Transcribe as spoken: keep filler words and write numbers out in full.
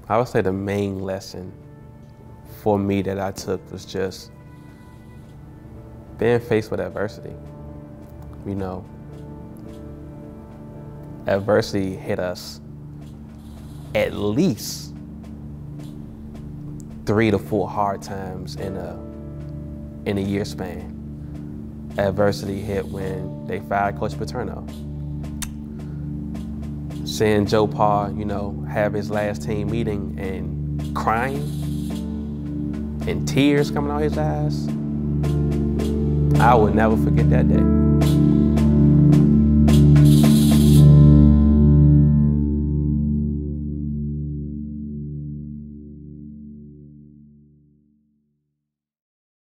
I would say the main lesson for me that I took was just being faced with adversity. You know, adversity hit us at least three to four hard times in a in a year span. Adversity hit when they fired Coach Paterno. Seeing Joe Pa, you know, have his last team meeting and crying and tears coming out his eyes, I will never forget that day.